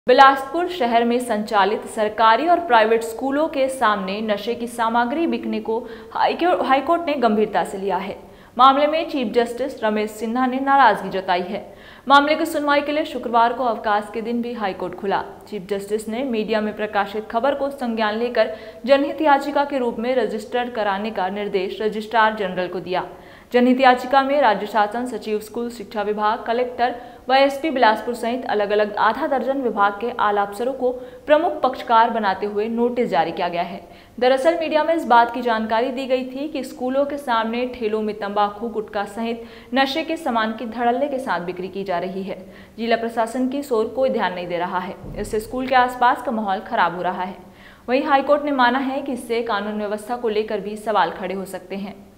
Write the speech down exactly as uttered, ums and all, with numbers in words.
बिलासपुर शहर में संचालित सरकारी और प्राइवेट स्कूलों के सामने नशे की सामग्री बिकने को हाईकोर्ट ने गंभीरता से लिया है। मामले में चीफ जस्टिस रमेश सिन्हा ने नाराजगी जताई है। मामले की सुनवाई के लिए शुक्रवार को अवकाश के दिन भी हाईकोर्ट खुला। चीफ जस्टिस ने मीडिया में प्रकाशित खबर को संज्ञान लेकर जनहित याचिका के रूप में रजिस्टर कराने का निर्देश रजिस्ट्रार जनरल को दिया। जनहित याचिका में राज्य शासन सचिव, स्कूल शिक्षा विभाग, कलेक्टर व एसपी बिलासपुर सहित अलग अलग आधा दर्जन विभाग के आला अफसरों को प्रमुख पक्षकार बनाते हुए नोटिस जारी किया गया है। दरअसल मीडिया में इस बात की जानकारी दी गई थी कि स्कूलों के सामने ठेलों में तंबाकू, गुटखा सहित नशे के सामान की धड़ल्ले के साथ बिक्री की जा रही है। जिला प्रशासन की इस ओर कोई ध्यान नहीं दे रहा है। इससे स्कूल के आसपास का माहौल खराब हो रहा है। वहीं हाईकोर्ट ने माना है कि इससे कानून व्यवस्था को लेकर भी सवाल खड़े हो सकते हैं।